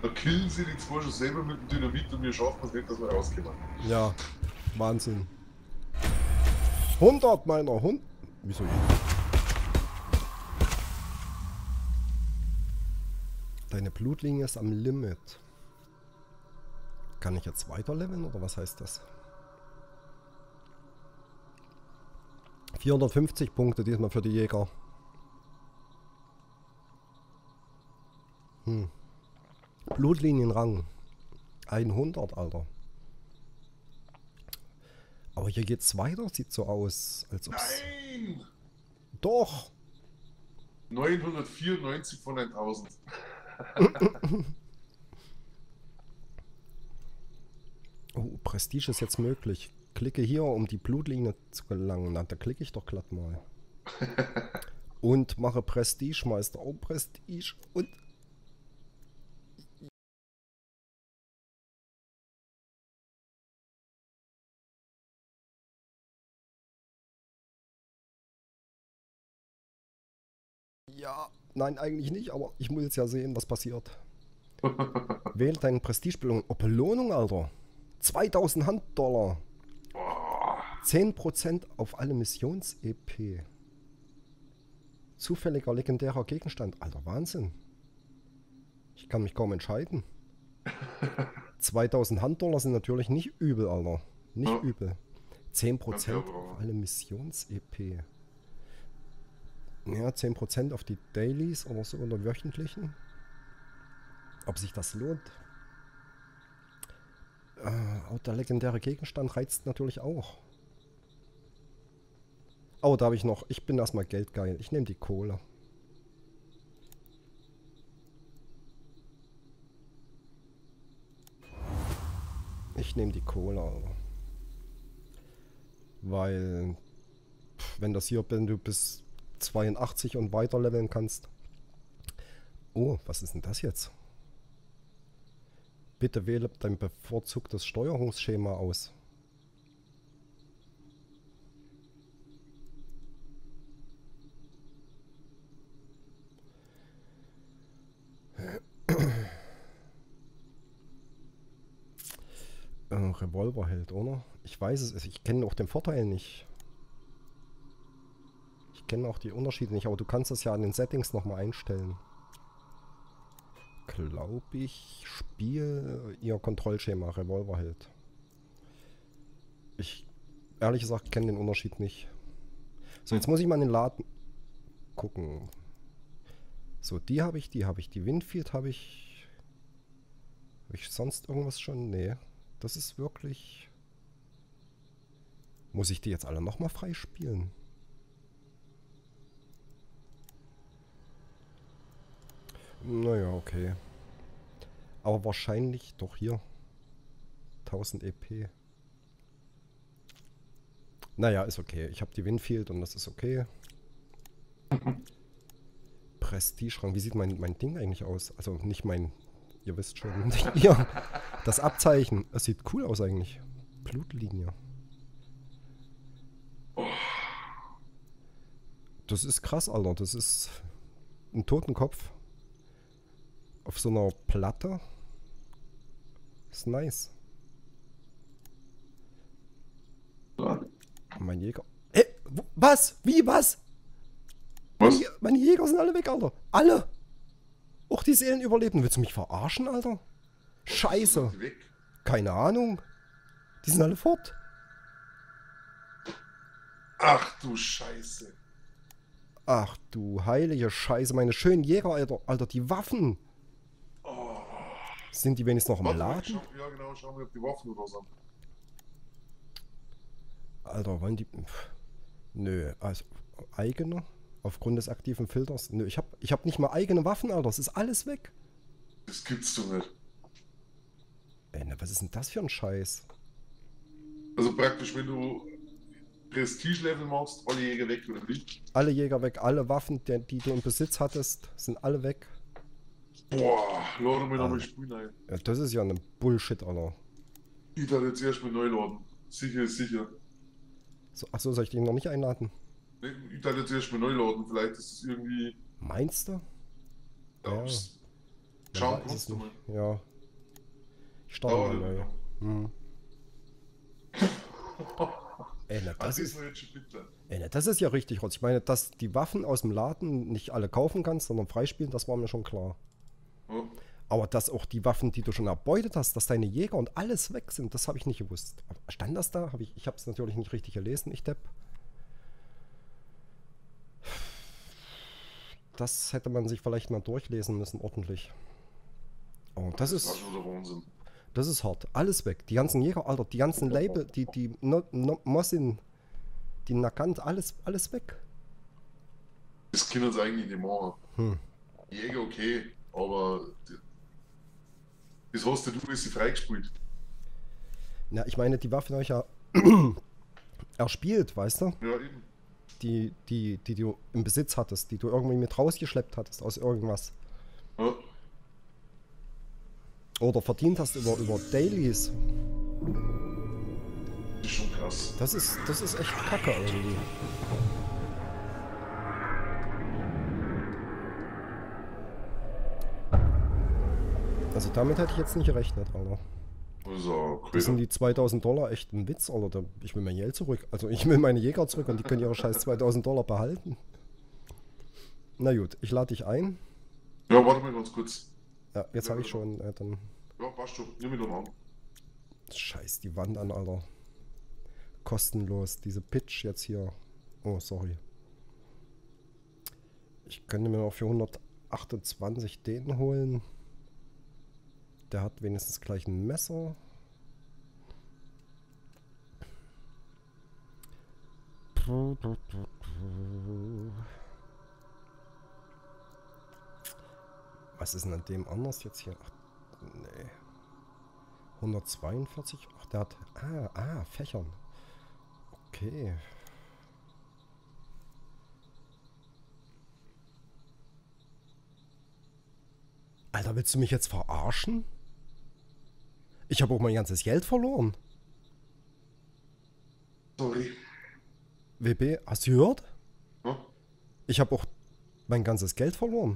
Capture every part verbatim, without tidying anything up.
Da killen sie die zwei schon selber mit dem Dynamit und wir schaffen es nicht, dass wir rauskommen. Ja, Wahnsinn. hundert meiner Hund. Wieso? Deine Blutlinie ist am Limit. Kann ich jetzt weiter leveln oder was heißt das? vierhundertfünfzig Punkte diesmal für die Jäger. Hm. Blutlinienrang. hundert, Alter. Aber hier geht's weiter, sieht so aus, als ob's... Nein! Doch! neunhundertvierundneunzig von tausend. Oh, Prestige ist jetzt möglich. Klicke hier, um die Blutlinie zu gelangen. Na, da klicke ich doch glatt mal. Und mache Prestigemeister. Oh, Prestige. Und... Ja, nein, eigentlich nicht, aber ich muss jetzt ja sehen, was passiert. Wähle deine Prestigebelohnung. Oh, Belohnung, Alter. zweitausend Handdollar. zehn Prozent auf alle Missions-E P. Zufälliger legendärer Gegenstand. Alter, Wahnsinn. Ich kann mich kaum entscheiden. zweitausend Handdollar sind natürlich nicht übel, Alter. Nicht Ja. übel. zehn Prozent auf alle Missions-E P. Ja, zehn Prozent auf die Dailies oder so oder wöchentlichen. Ob sich das lohnt? Äh, auch der legendäre Gegenstand reizt natürlich auch. Oh, da habe ich noch. Ich bin erstmal geldgeil. Ich nehme die Kohle. Ich nehme die Kohle, Alter. Weil, pff, wenn das hier, wenn du bis zweiundachtzig und weiter leveln kannst. Oh, was ist denn das jetzt? Bitte wähle dein bevorzugtes Steuerungsschema aus. Äh, Revolverheld, oder? Ich weiß es, ich kenne auch den Vorteil nicht. Ich kenne auch die Unterschiede nicht, aber du kannst das ja an den Settings nochmal einstellen. Glaube ich, Spiel, ihr Kontrollschema, Revolverheld. Ich, ehrlich gesagt, kenne den Unterschied nicht. So, jetzt muss ich mal in den Laden gucken. So, die habe ich, die habe ich, die Winfield habe ich. Habe ich sonst irgendwas schon? Nee. Das ist wirklich... Muss ich die jetzt alle nochmal freispielen? Naja, okay. Aber wahrscheinlich doch hier. tausend E P. Naja, ist okay. Ich habe die Winfield und das ist okay. Prestige-Rang. Wie sieht mein, mein Ding eigentlich aus? Also nicht mein... Ihr wisst schon. Hier. Das Abzeichen. Es sieht cool aus eigentlich. Blutlinie. Das ist krass, Alter. Das ist ein Totenkopf. Auf so einer Platte. Ist nice. Mein Jäger. Hä? Wo- Was? Wie? Was? Was? Meine, meine Jäger sind alle weg, Alter. Alle. Auch die Seelen überleben. Willst du mich verarschen, Alter? Scheiße. Die weg. Keine Ahnung. Die sind alle fort. Ach du Scheiße. Ach du heilige Scheiße. Meine schönen Jäger, Alter. Alter, die Waffen. Oh. Sind die wenigstens noch im Warte mal, Laden? schau, ja genau, schauen wir, ob die Waffen oder so. Alter, wollen die... Pff. Nö, also eigene? Aufgrund des aktiven Filters? Nö, ich hab, ich hab nicht mal eigene Waffen, Alter. Das ist alles weg. Das gibt's doch nicht. Ey, na, was ist denn das für ein Scheiß? Also praktisch, wenn du Prestige-Level machst, alle Jäger weg oder nicht? Alle Jäger weg, alle Waffen, die, die du im Besitz hattest, sind alle weg. Boah, lade mir Ah. nochmal Spiel ein. Ja, das ist ja ein Bullshit, Alter. Ich darf jetzt erstmal neu laden. Sicher ist sicher. So, achso, soll ich den noch nicht einladen? Nee, ich darf jetzt erstmal neu laden. Vielleicht ist es irgendwie. Meinst du? Ja, Ja. pst. Ja, Schauen weiß es kannst du nicht. mal. Ja. Ich starte Oh, mal neu. ja. Hm. Ey, na, das Das ist, ist mir jetzt schon bitter. ey, na, das ist ja richtig rotz. Ich meine, dass die Waffen aus dem Laden nicht alle kaufen kannst, sondern freispielen, das war mir schon klar. Ja. Aber dass auch die Waffen, die du schon erbeutet hast, dass deine Jäger und alles weg sind, das habe ich nicht gewusst. Aber stand das da? Hab ich ich habe es natürlich nicht richtig gelesen, ich Depp. Das hätte man sich vielleicht mal durchlesen müssen, ordentlich. Oh, das Das war ist, schon der Wahnsinn. das ist hart. Alles weg. Die ganzen Jäger, Alter, die ganzen Label, die, die no, no, Mosin, die Nagant, alles, alles weg. Das können uns eigentlich nicht machen. Hm. Jäger okay, aber die- das hast du du ist sie freigespielt. Na, ich meine, die Waffen habe ich ja erspielt, weißt du? Ja, eben. Die, die, die du im Besitz hattest, die du irgendwie mit rausgeschleppt hattest aus irgendwas. Ja. Oder verdient hast über, über Dailies. Das ist schon krass. Das ist, das ist echt kacke irgendwie. Also damit hätte ich jetzt nicht gerechnet, Alter. Also, Das sind quer. die zweitausend Dollar echt ein Witz, Alter. Da- Ich will mein Geld zurück. Also ich will meine Jäger zurück und die können ihre scheiß zweitausend Dollar behalten. Na gut, ich lade dich ein. Ja, warte mal ganz kurz. Ja, jetzt habe ich schon, äh, dann... Ja, passt schon. Nimm mich dann an. Scheiß die Wand an, Alter. Kostenlos. Diese Pitch jetzt hier. Oh, sorry. Ich könnte mir noch für hundertachtundzwanzig den holen. Der hat wenigstens gleich ein Messer. Was ist denn an dem anders jetzt hier? Ach, nee. hundertzweiundvierzig? Ach, der hat... Ah, ah, Fächern. Okay. Alter, willst du mich jetzt verarschen? Ich habe auch mein ganzes Geld verloren. Sorry. W B, hast du gehört? Ja? Ich habe auch mein ganzes Geld verloren.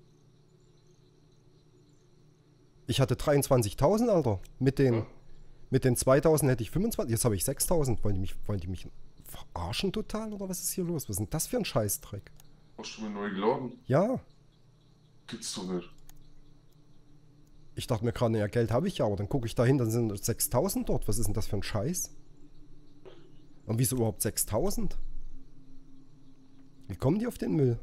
Ich hatte dreiundzwanzigtausend, Alter. Mit den, Ja. mit den zweitausend hätte ich fünfundzwanzig. Jetzt habe ich sechstausend. Wollen die mich, wollen die mich verarschen total? Oder was ist hier los? Was ist denn das für ein Scheißdreck? Hast du mir neu geladen? Ja. Gibt's doch nicht. Ich dachte mir gerade, ja, Geld habe ich ja, aber dann gucke ich dahin, dann sind sechstausend dort. Was ist denn das für ein Scheiß? Und wieso überhaupt sechstausend? Wie kommen die auf den Müll?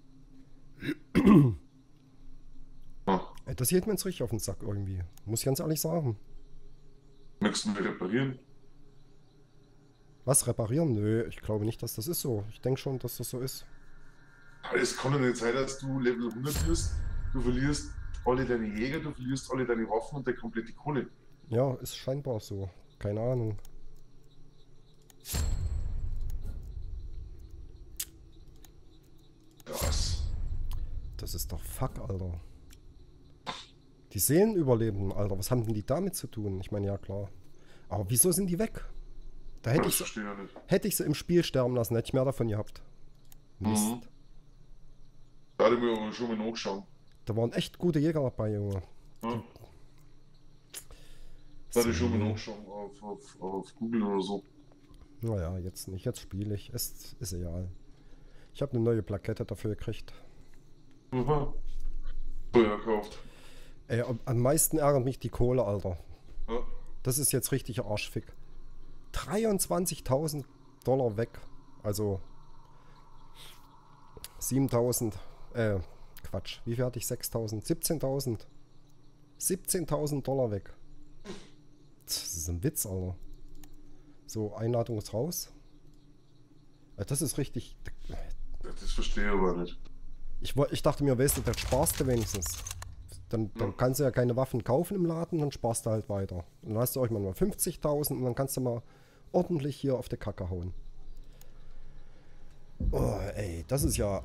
Ah, Ey, das geht mir jetzt richtig auf den Sack irgendwie. Muss ich ganz ehrlich sagen. möchtest du mir reparieren? Was, reparieren? Nö, ich glaube nicht, dass das ist so. Ich denke schon, dass das so ist. Aber es kann ja nicht sein, dass du Level hundert wirst, du verlierst alle deine Jäger, du verlierst alle deine Waffen und deine komplette Kohle. Ja, ist scheinbar so. Keine Ahnung. Krass. Das ist doch fuck, Alter. Die Seelenüberlebenden, Alter, was haben denn die damit zu tun? Ich meine, ja klar. Aber wieso sind die weg? Da hätte Das ich, sie, verstehe ich nicht. hätte ich sie im Spiel sterben lassen, hätte ich mehr davon gehabt. Mist. Mhm. Da hatte ich mir aber schon mal nachgeschaut. Da waren echt gute Jäger dabei, Junge. Ja. Da hatte ich schon mal nachgeschaut auf, auf, auf Google oder so. Naja, jetzt nicht. Jetzt spiele ich. Ist, ist egal. Ich habe eine neue Plakette dafür gekriegt. Mhm. Teuer gekauft. Ey, am am meisten ärgert mich die Kohle, Alter. Ja. Das ist jetzt richtiger Arschfick. dreiundzwanzigtausend Dollar weg. Also siebentausend. Äh, Quatsch. Wie viel hatte ich? sechstausend? siebzehntausend. siebzehntausend Dollar weg. Das ist ein Witz, Alter. So, Einladung ist raus. Äh, Das ist richtig. Das verstehe ich aber nicht. Ich, woll- ich dachte mir, weißt du, das sparst du wenigstens. Dann, dann Ja. kannst du ja keine Waffen kaufen im Laden, dann sparst du halt weiter. Und dann hast du euch mal fünfzigtausend und dann kannst du mal ordentlich hier auf die Kacke hauen. Oh, ey, das ist ja.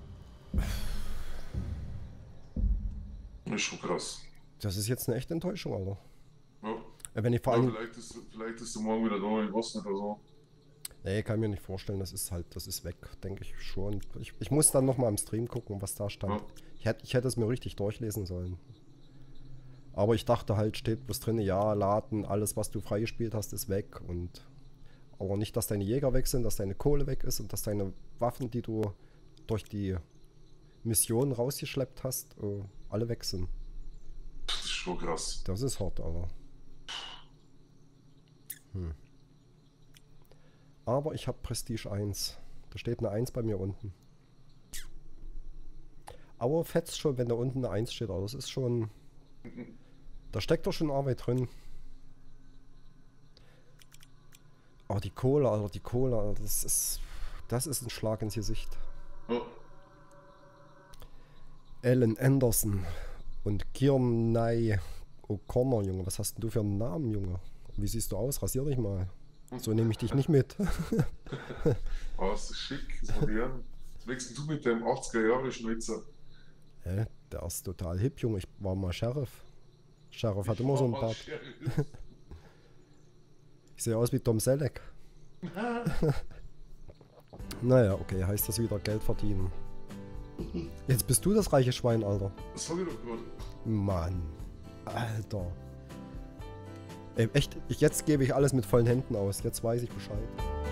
Das ist schon krass. Das ist jetzt eine echte Enttäuschung, Alter. Ja. Äh, Wenn ich vor Ja, allem. vielleicht, ist, vielleicht ist du morgen wieder da, ich weiß nicht oder so. Nee, kann mir nicht vorstellen, das ist halt, das ist weg, denke ich schon. Ich, ich muss dann nochmal im Stream gucken, was da stand. Ja. Ich hätte, ich hätte es mir richtig durchlesen sollen. Aber ich dachte halt, steht bloß drin, ja, laden, alles was du freigespielt hast, ist weg. Und aber nicht, dass deine Jäger weg sind, dass deine Kohle weg ist und dass deine Waffen, die du durch die Mission rausgeschleppt hast, äh, alle weg sind. Das ist schon krass. Das ist hart, aber. Hm. Aber ich habe Prestige eins. Da steht eine eins bei mir unten. Aber fetzt schon, wenn da unten eine eins steht. Aber das ist schon... Da steckt doch schon Arbeit drin. Aber die Kohle, Alter, die Kohle, Alter, das ist... Das ist ein Schlag ins Gesicht. Oh. Alan Anderson und Kearney O'Connor, Junge. Was hast denn du für einen Namen, Junge? Wie siehst du aus? Rasier dich mal. So nehme ich dich nicht mit. Oh, das ist schick, das ist modern. Was wechselst du mit deinem achtziger-Jahre-Schnäuzer? Hä? Der ist total hip, Junge. Ich war mal Sheriff. Sheriff hat immer so einen Bart. Ich sehe aus wie Tom Selleck. Naja, okay, heißt das wieder Geld verdienen. Jetzt bist du das reiche Schwein, Alter. Das hab ich doch gerade. Mann. Alter. Ey, echt, ich, jetzt gebe ich alles mit vollen Händen aus. Jetzt weiß ich Bescheid.